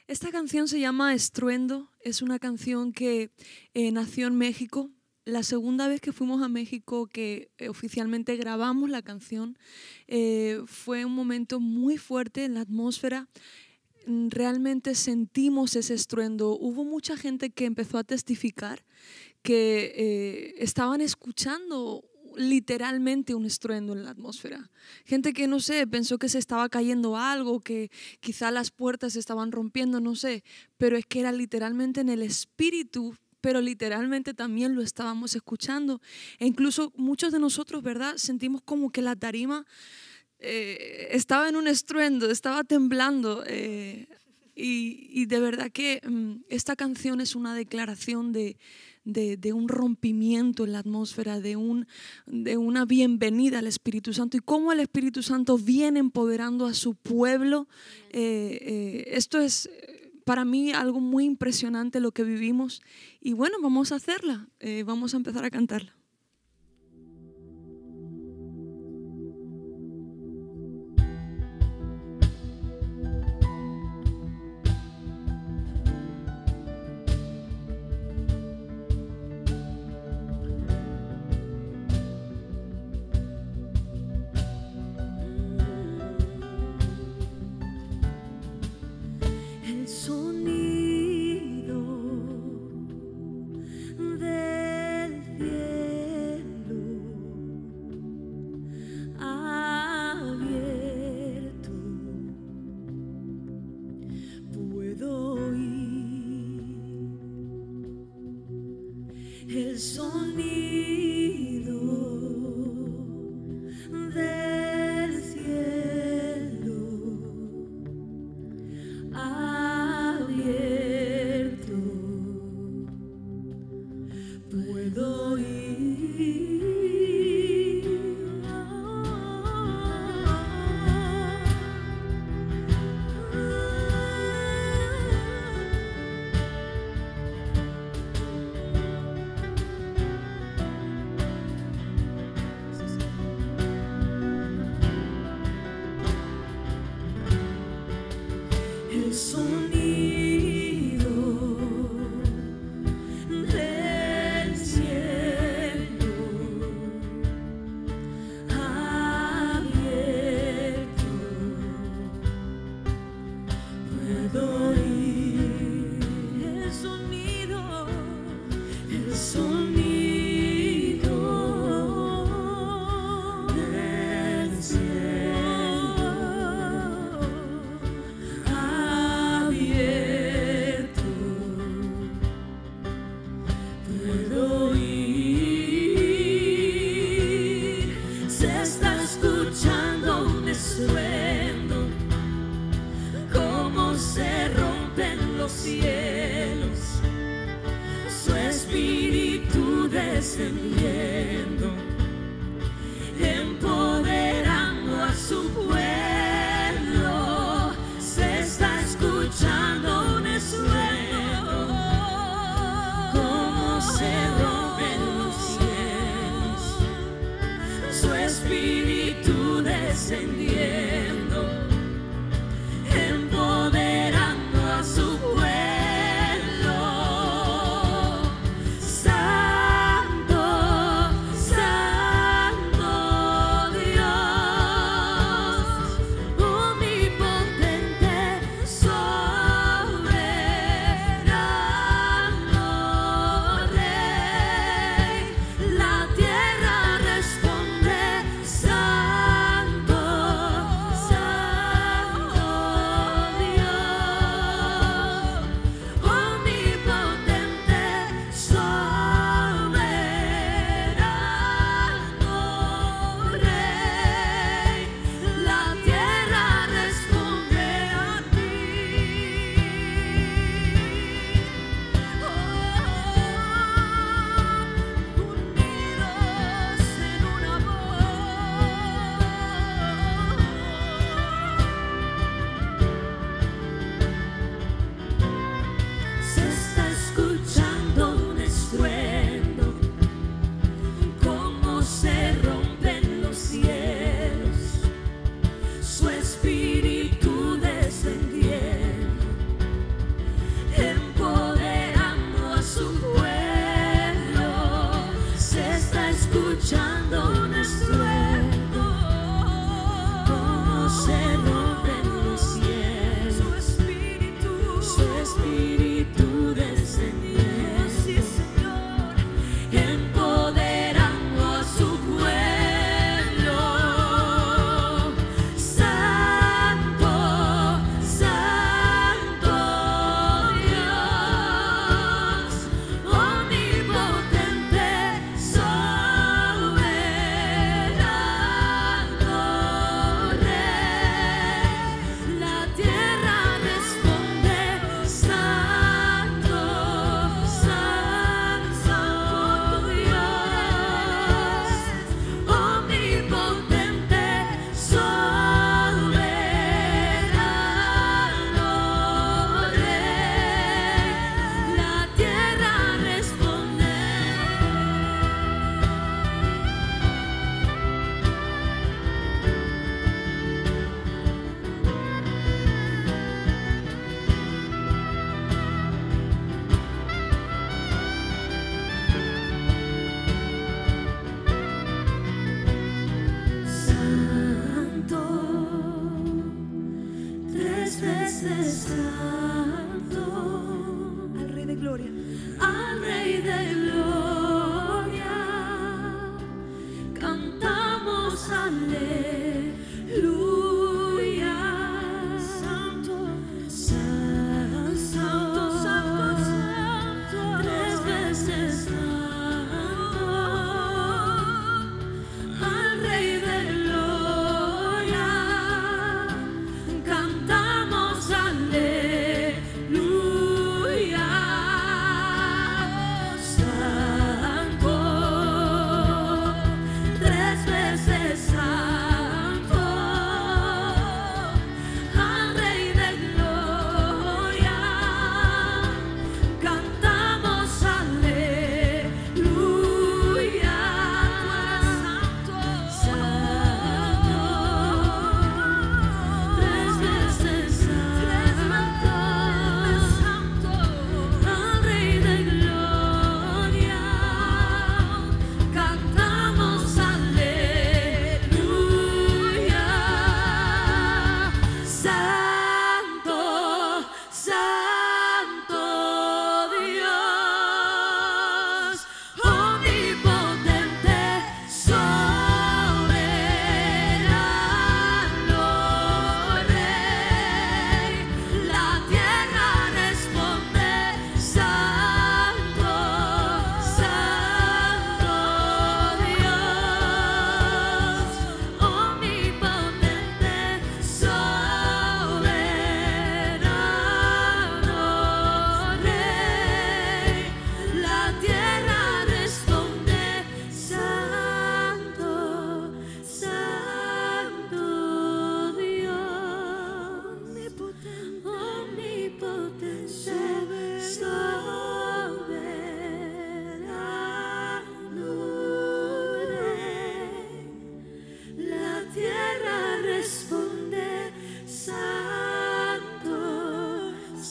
Esta canción se llama Estruendo, es una canción que nació en México. La segunda vez que fuimos a México, que oficialmente grabamos la canción, fue un momento muy fuerte en la atmósfera. Realmente sentimos ese estruendo. Hubo mucha gente que empezó a testificar que estaban escuchando literalmente un estruendo en la atmósfera. Gente que, no sé, pensó que se estaba cayendo algo, que quizá las puertas se estaban rompiendo, no sé, pero es que era literalmente en el espíritu, pero literalmente también lo estábamos escuchando. E incluso muchos de nosotros, ¿verdad?, sentimos como que la tarima estaba en un estruendo, estaba temblando. Y de verdad que esta canción es una declaración de un rompimiento en la atmósfera, de una bienvenida al Espíritu Santo y cómo el Espíritu Santo viene empoderando a su pueblo. Esto es para mí algo muy impresionante lo que vivimos y bueno, vamos a hacerla, vamos a empezar a cantarla. El sonido del cielo abierto, puedo oír el sonido del cielo abierto, puedo oír el sonido del cielo abierto, puedo oír el sonido del cielo abierto, puedo oír. Se está escuchando un estruendo, cómo se rompen los cielos, su espíritu descendiendo, empoderando a su pueblo. Se está escuchando un estruendo, cómo se rompen los cielos, su espíritu descendiendo, empoderando a su pueblo. Santo, Santo Dios, omnipotente soy.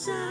casa.